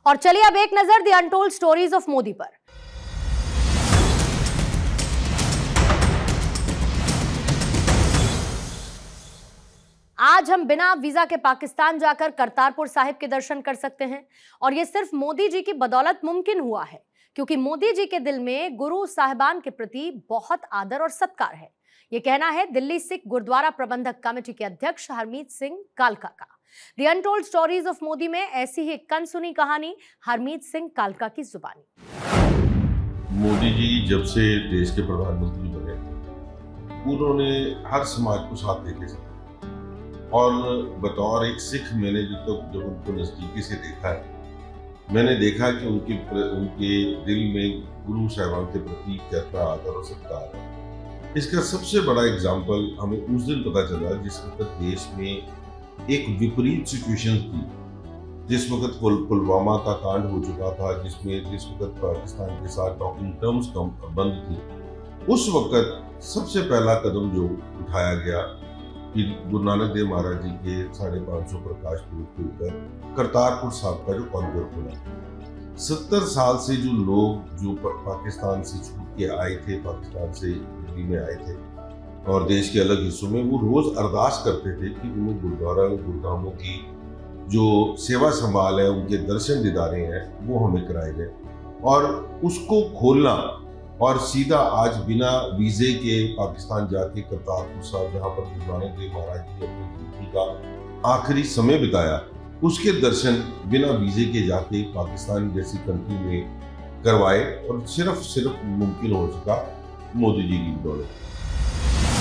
और चलिए अब एक नजर the untold stories of Modi पर। आज हम बिना वीजा के पाकिस्तान जाकर करतारपुर साहिब के दर्शन कर सकते हैं और यह सिर्फ मोदी जी की बदौलत मुमकिन हुआ है, क्योंकि मोदी जी के दिल में गुरु साहिबान के प्रति बहुत आदर और सत्कार है। यह कहना है दिल्ली सिख गुरुद्वारा प्रबंधक कमेटी के अध्यक्ष हरमीत सिंह कालका का। The untold stories of Modi में ऐसी ही एक कनसुनी कहानी हरमीत सिंह कालका की जुबानी। मोदी जी जब से देश के प्रधानमंत्री बने, उन्होंने हर समाज को साथ लेके चला और बतौर एक सिख मैंने जब उनको नजदीकी से देखा है, मैंने देखा कि उनके दिल में गुरु साहिबान के प्रति कितना आदर और सत्कार है। इसका सबसे बड़ा एग्जाम्पल हमें उस दिन पता चला जिस वक्त देश में एक विपरीत सिचुएशन थी, जिस वक्त पुलवामा का कांड हो चुका था, जिस वक्त पाकिस्तान के साथ टॉकिंग टर्म्स बंद थी। उस वक्त सबसे पहला कदम जो उठाया गया कि गुरु नानक देव महाराज जी के 550 प्रकाश पुरुष के ऊपर करतारपुर साहिब का जो कॉरिडोर खुला। 70 साल से जो लोग जो पाकिस्तान से छूट के आए थे, पाकिस्तान से दिल्ली में आए थे और देश के अलग हिस्सों में, वो रोज अरदास करते थे कि उन्हें गुरुद्वारा गुरुधामों की जो सेवा संभाल है, उनके दर्शन दीदारे हैं, वो हमें कराए गए। और उसको खोलना और सीधा आज बिना वीजे के पाकिस्तान जाके करतारपुर साहिब, जहाँ पर गुरु नानक देव महाराज जी ने अपनी जिंदगी का आखिरी समय बिताया, उसके दर्शन बिना वीजे के जाके पाकिस्तान जैसी कंट्री में करवाए और सिर्फ मुमकिन हो सका मोदी जी की बदौलत।